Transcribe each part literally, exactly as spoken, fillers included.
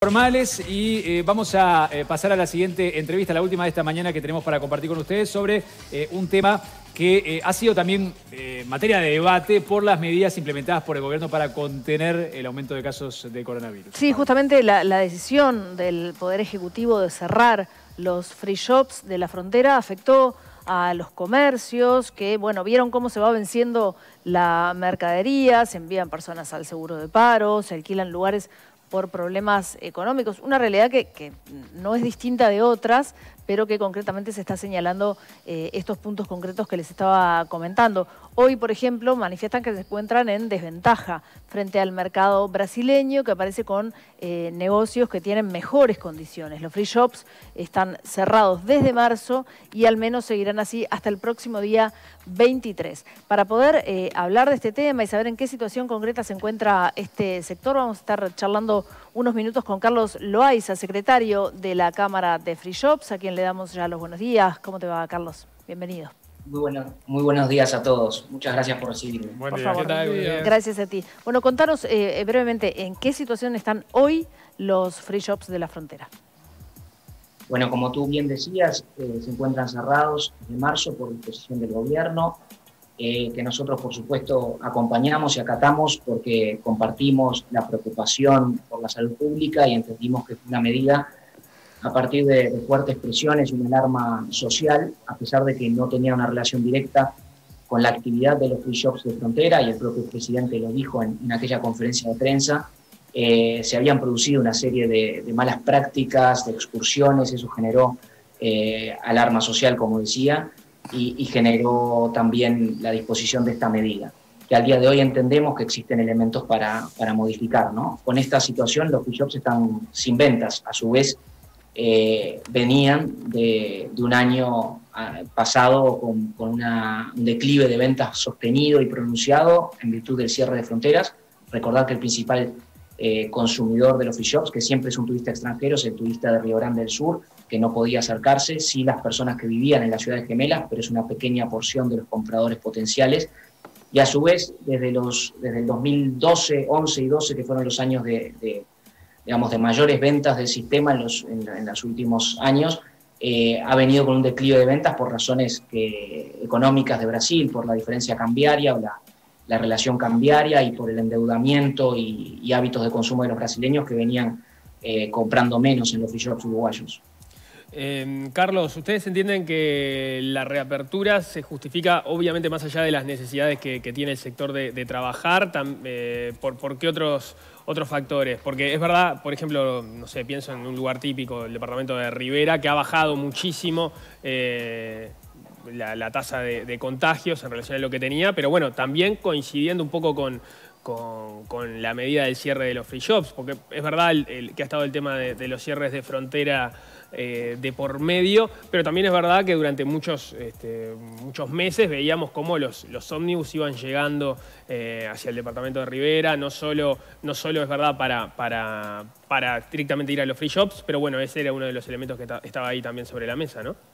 Formales y eh, vamos a eh, pasar a la siguiente entrevista, la última de esta mañana que tenemos para compartir con ustedes sobre eh, un tema que eh, ha sido también eh, materia de debate por las medidas implementadas por el gobierno para contener el aumento de casos de coronavirus. Sí, justamente la, la decisión del Poder Ejecutivo de cerrar los free shops de la frontera afectó a los comercios que, bueno, vieron cómo se va venciendo la mercadería, se envían personas al seguro de paro, se alquilan lugares por problemas económicos, una realidad que, que no es distinta de otras, pero que concretamente se está señalando eh, estos puntos concretos que les estaba comentando. Hoy, por ejemplo, manifiestan que se encuentran en desventaja frente al mercado brasileño, que aparece con eh, negocios que tienen mejores condiciones. Los free shops están cerrados desde marzo y al menos seguirán así hasta el próximo día veintitrés. Para poder eh, hablar de este tema y saber en qué situación concreta se encuentra este sector, vamos a estar charlando unos minutos con Carlos Loaiza, secretario de la Cámara de Free Shops, a quien le damos ya los buenos días. ¿Cómo te va, Carlos? Bienvenido. Muy, bueno, muy buenos días a todos. Muchas gracias por recibirme. Buen por día. Favor. ¿Qué tal? Gracias a ti. Bueno, contanos eh, brevemente en qué situación están hoy los free shops de la frontera. Bueno, como tú bien decías, eh, se encuentran cerrados desde marzo por disposición del gobierno, eh, que nosotros, por supuesto, acompañamos y acatamos porque compartimos la preocupación por la salud pública y entendimos que fue una medida a partir de, de fuertes presiones y una alarma social, a pesar de que no tenía una relación directa con la actividad de los free shops de frontera, y el propio presidente lo dijo en, en aquella conferencia de prensa, eh, se habían producido una serie de, de malas prácticas, de excursiones, eso generó eh, alarma social, como decía, y, y generó también la disposición de esta medida, que al día de hoy entendemos que existen elementos para, para modificar, ¿no? Con esta situación los free shops están sin ventas, a su vez, Eh, venían de, de un año uh, pasado con, con una, un declive de ventas sostenido y pronunciado en virtud del cierre de fronteras. Recordar que el principal eh, consumidor de los free shops, que siempre es un turista extranjero, es el turista de Río Grande del Sur, que no podía acercarse, sí las personas que vivían en las ciudades gemelas, pero es una pequeña porción de los compradores potenciales. Y a su vez, desde, los, desde el dos mil doce, once y doce, que fueron los años de, de digamos, de mayores ventas del sistema en los, en, en los últimos años, eh, ha venido con un declive de ventas por razones que, económicas de Brasil, por la diferencia cambiaria o la, la relación cambiaria y por el endeudamiento y, y hábitos de consumo de los brasileños que venían eh, comprando menos en los free shops uruguayos. Eh, Carlos, ¿ustedes entienden que la reapertura se justifica obviamente más allá de las necesidades que, que tiene el sector de, de trabajar? Tam, eh, por, ¿Por qué otros, otros factores? Porque es verdad, por ejemplo, no sé, pienso en un lugar típico, el departamento de Rivera, que ha bajado muchísimo eh, la, la tasa de, de contagios en relación a lo que tenía, pero bueno, también coincidiendo un poco con... Con, con la medida del cierre de los free shops, porque es verdad el, el, que ha estado el tema de, de los cierres de frontera eh, de por medio, pero también es verdad que durante muchos, este, muchos meses veíamos cómo los, los ómnibus iban llegando eh, hacia el departamento de Rivera, no solo, no solo es verdad para, para, para estrictamente ir a los free shops, pero bueno, ese era uno de los elementos que estaba ahí también sobre la mesa, ¿no?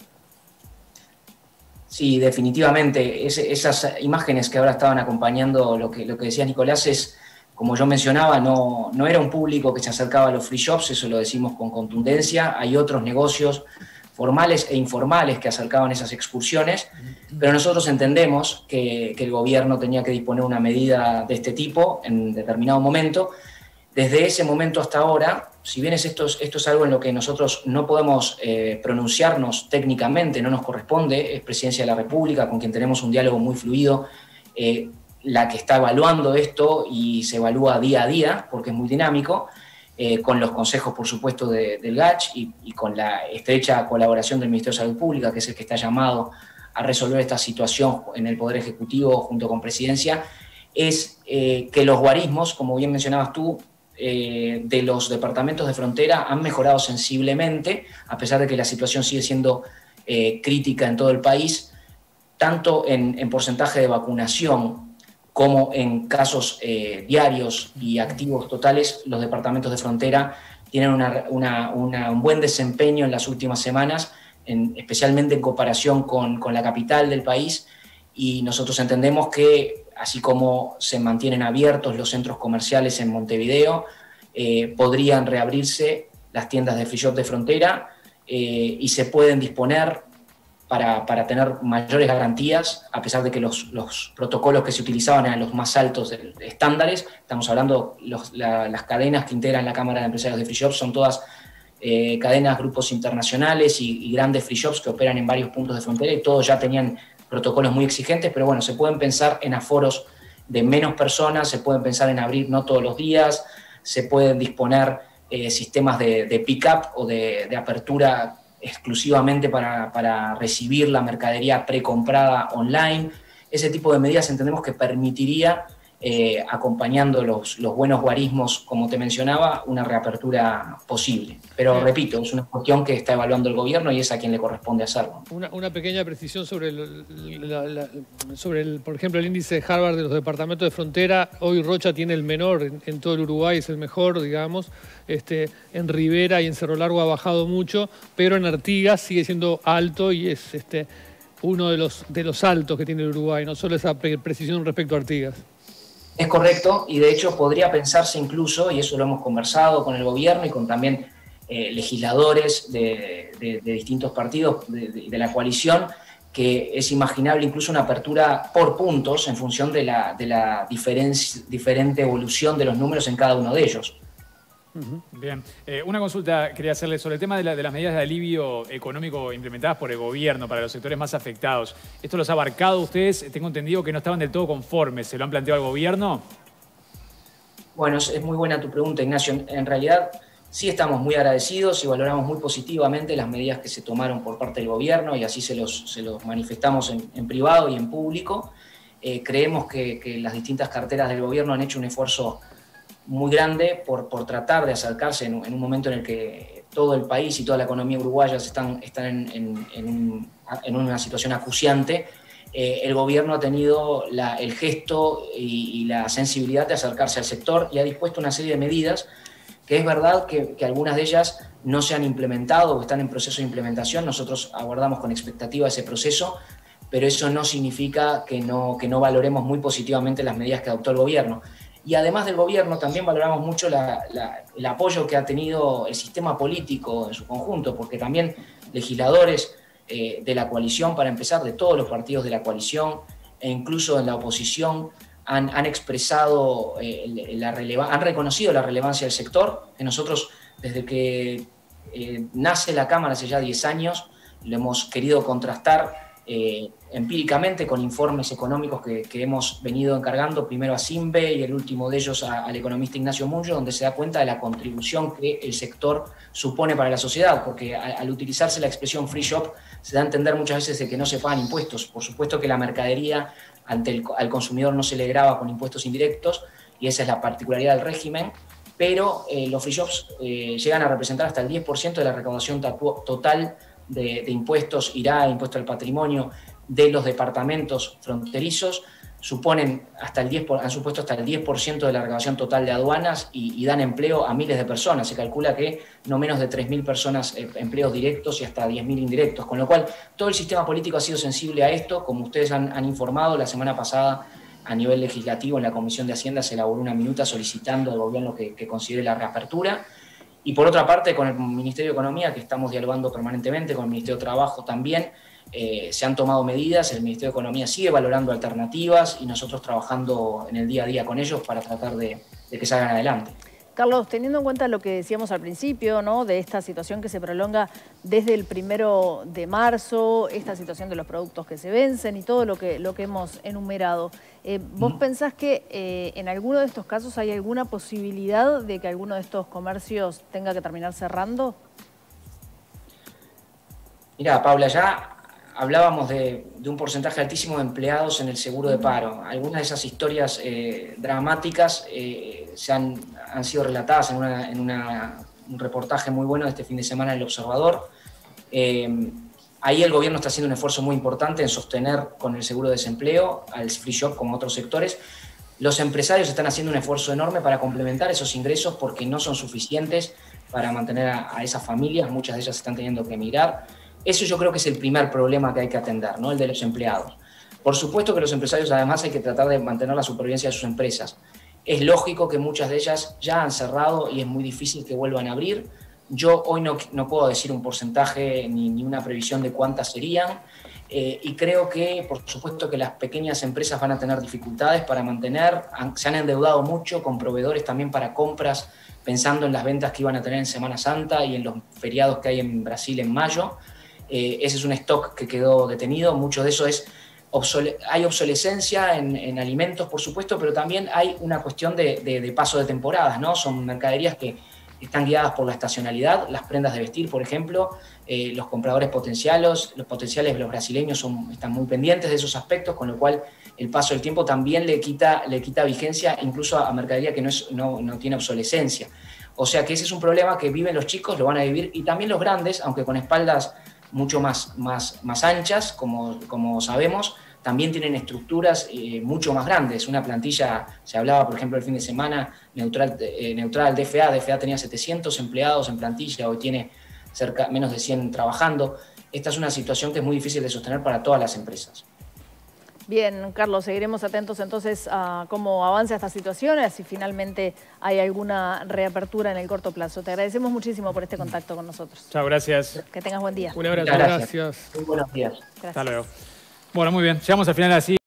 Sí, definitivamente. Es, esas imágenes que ahora estaban acompañando lo que, lo que decía Nicolás es, como yo mencionaba, no, no era un público que se acercaba a los free shops, eso lo decimos con contundencia. Hay otros negocios formales e informales que acercaban esas excursiones, pero nosotros entendemos que, que el gobierno tenía que disponer una medida de este tipo en determinado momento. Desde ese momento hasta ahora, si bien es esto, esto es algo en lo que nosotros no podemos eh, pronunciarnos técnicamente, no nos corresponde, es Presidencia de la República, con quien tenemos un diálogo muy fluido, eh, la que está evaluando esto y se evalúa día a día, porque es muy dinámico, eh, con los consejos, por supuesto, de, del G A C H y, y con la estrecha colaboración del Ministerio de Salud Pública, que es el que está llamado a resolver esta situación en el Poder Ejecutivo junto con Presidencia, es eh, que los guarismos, como bien mencionabas tú, Eh, de los departamentos de frontera han mejorado sensiblemente, a pesar de que la situación sigue siendo eh, crítica en todo el país, tanto en, en porcentaje de vacunación como en casos eh, diarios y activos totales. Los departamentos de frontera tienen una, una, una, un buen desempeño en las últimas semanas, en, especialmente en comparación con, con la capital del país, y nosotros entendemos que así como se mantienen abiertos los centros comerciales en Montevideo, eh, podrían reabrirse las tiendas de free shop de frontera eh, y se pueden disponer para, para tener mayores garantías, a pesar de que los, los protocolos que se utilizaban eran los más altos de, de estándares. Estamos hablando, los, la, las cadenas que integran la Cámara de Empresarios de Free Shops son todas eh, cadenas, grupos internacionales y, y grandes free shops que operan en varios puntos de frontera, y todos ya tenían protocolos muy exigentes, pero bueno, se pueden pensar en aforos de menos personas, se pueden pensar en abrir no todos los días, se pueden disponer eh, sistemas de, de pick-up o de, de apertura exclusivamente para, para recibir la mercadería precomprada online. Ese tipo de medidas entendemos que permitiría, eh, acompañando los, los buenos guarismos, como te mencionaba, una reapertura posible. Pero Bien. repito, es una cuestión que está evaluando el gobierno y es a quien le corresponde hacerlo. Una, una pequeña precisión sobre, el, la, la, sobre el, por ejemplo, el índice de Harvard de los departamentos de frontera. Hoy Rocha tiene el menor, en, en todo el Uruguay es el mejor, digamos. Este, en Rivera y en Cerro Largo ha bajado mucho, pero en Artigas sigue siendo alto y es este, uno de los, de los altos que tiene el Uruguay, no solo esa pre precisión respecto a Artigas. Es correcto, y de hecho podría pensarse incluso, y eso lo hemos conversado con el gobierno y con también eh, legisladores de, de, de distintos partidos de, de, de la coalición, que es imaginable incluso una apertura por puntos en función de la, de la diferente evolución de los números en cada uno de ellos. Bien, eh, una consulta quería hacerle sobre el tema de, la, de las medidas de alivio económico implementadas por el gobierno para los sectores más afectados. ¿Esto los ha abarcado ustedes? Tengo entendido que no estaban del todo conformes. ¿Se lo han planteado al gobierno? Bueno, es, es muy buena tu pregunta, Ignacio. En realidad sí estamos muy agradecidos y valoramos muy positivamente las medidas que se tomaron por parte del gobierno, y así se los, se los manifestamos en, en privado y en público. Eh, creemos que, que las distintas carteras del gobierno han hecho un esfuerzo muy grande por, por tratar de acercarse en, en un momento en el que todo el país y toda la economía uruguaya están, están en, en, en, un, en una situación acuciante. Eh, el gobierno ha tenido la, el gesto y, y la sensibilidad de acercarse al sector y ha dispuesto una serie de medidas que es verdad que, que algunas de ellas no se han implementado o están en proceso de implementación. Nosotros aguardamos con expectativa ese proceso, pero eso no significa que no, que no valoremos muy positivamente las medidas que adoptó el gobierno. Y además del gobierno también valoramos mucho la, la, el apoyo que ha tenido el sistema político en su conjunto, porque también legisladores eh, de la coalición, para empezar, de todos los partidos de la coalición, e incluso en la oposición, han, han expresado, eh, la releva- han reconocido la relevancia del sector, que nosotros desde que eh, nace la Cámara hace ya diez años, lo hemos querido contrastar Eh, empíricamente con informes económicos que, que hemos venido encargando, primero a SINVE y el último de ellos a, al economista Ignacio Munyo, donde se da cuenta de la contribución que el sector supone para la sociedad, porque a, al utilizarse la expresión free shop se da a entender muchas veces de que no se pagan impuestos. Por supuesto que la mercadería ante el, al consumidor no se le grava con impuestos indirectos, y esa es la particularidad del régimen, pero eh, los free shops eh, llegan a representar hasta el diez por ciento de la recaudación total De, de impuestos, I R A, impuesto al patrimonio, de los departamentos fronterizos, suponen hasta el diez por, han supuesto hasta el diez por ciento de la recaudación total de aduanas y, y dan empleo a miles de personas. Se calcula que no menos de tres mil personas, eh, empleos directos y hasta diez mil indirectos, con lo cual todo el sistema político ha sido sensible a esto. Como ustedes han, han informado, la semana pasada a nivel legislativo en la Comisión de Hacienda se elaboró una minuta solicitando al gobierno que, que considere la reapertura. Y por otra parte, con el Ministerio de Economía, que estamos dialogando permanentemente, con el Ministerio de Trabajo también, eh, se han tomado medidas, el Ministerio de Economía sigue valorando alternativas y nosotros trabajando en el día a día con ellos para tratar de, de que salgan adelante. Carlos, teniendo en cuenta lo que decíamos al principio, ¿no?, de esta situación que se prolonga desde el primero de marzo, esta situación de los productos que se vencen y todo lo que, lo que hemos enumerado, eh, ¿vos mm. pensás que eh, en alguno de estos casos hay alguna posibilidad de que alguno de estos comercios tenga que terminar cerrando? Mira, Paula, ya hablábamos de, de un porcentaje altísimo de empleados en el seguro de paro. Algunas de esas historias eh, dramáticas eh, se han, han sido relatadas en, una, en una, un reportaje muy bueno de este fin de semana en El Observador. Eh, ahí el gobierno está haciendo un esfuerzo muy importante en sostener con el seguro de desempleo al free shop como otros sectores. Los empresarios están haciendo un esfuerzo enorme para complementar esos ingresos porque no son suficientes para mantener a, a esas familias. Muchas de ellas están teniendo que emigrar. Eso yo creo que es el primer problema que hay que atender, ¿no?, el de los empleados. Por supuesto que los empresarios además hay que tratar de mantener la supervivencia de sus empresas. Es lógico que muchas de ellas ya han cerrado y es muy difícil que vuelvan a abrir. Yo hoy no, no puedo decir un porcentaje ni, ni una previsión de cuántas serían, eh, y creo que, por supuesto, que las pequeñas empresas van a tener dificultades para mantener, han, se han endeudado mucho con proveedores también para compras, pensando en las ventas que iban a tener en Semana Santa y en los feriados que hay en Brasil en mayo. Eh, ese es un stock que quedó detenido, mucho de eso es... Obsole hay obsolescencia en, en alimentos, por supuesto, pero también hay una cuestión de, de, de paso de temporadas, ¿no? Son mercaderías que están guiadas por la estacionalidad, las prendas de vestir, por ejemplo, eh, los compradores potenciales, los potenciales, los brasileños son, están muy pendientes de esos aspectos, con lo cual el paso del tiempo también le quita, le quita vigencia incluso a, a mercadería que no, es, no, no tiene obsolescencia. O sea que ese es un problema que viven los chicos, lo van a vivir, y también los grandes, aunque con espaldas mucho más, más, más anchas, como, como sabemos, también tienen estructuras eh, mucho más grandes. Una plantilla, se hablaba, por ejemplo, el fin de semana, neutral, eh, neutral D F A, D F A tenía setecientos empleados en plantilla, hoy tiene cerca, menos de cien trabajando. Esta es una situación que es muy difícil de sostener para todas las empresas. Bien, Carlos, seguiremos atentos entonces a cómo avanza esta situación y si finalmente hay alguna reapertura en el corto plazo. Te agradecemos muchísimo por este contacto con nosotros. Chao, gracias. Que tengas buen día. Un abrazo. Muchas Gracias. Muy buenos días. Gracias. Hasta luego. Bueno, muy bien. Llegamos al final así.